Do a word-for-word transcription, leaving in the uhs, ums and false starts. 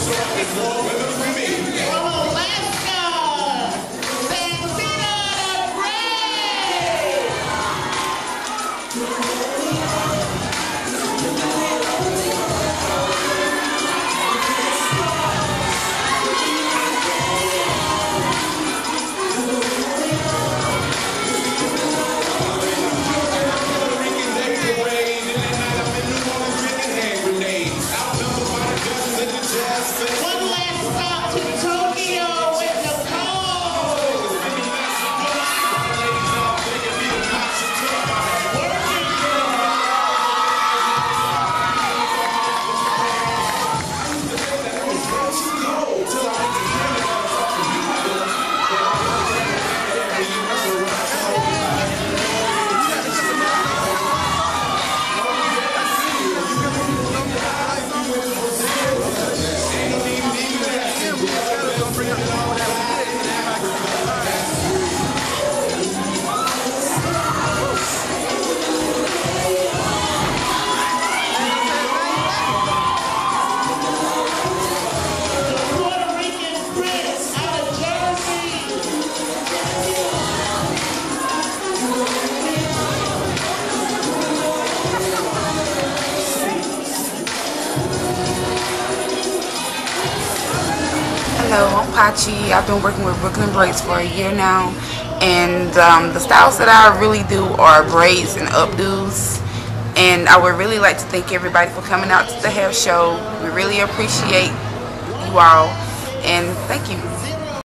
Hello, I'm Pachi. I've been working with Brooklyn Braids for a year now, and um, the styles that I really do are braids and updos. And I would really like to thank everybody for coming out to the hair show. We really appreciate you all, and thank you.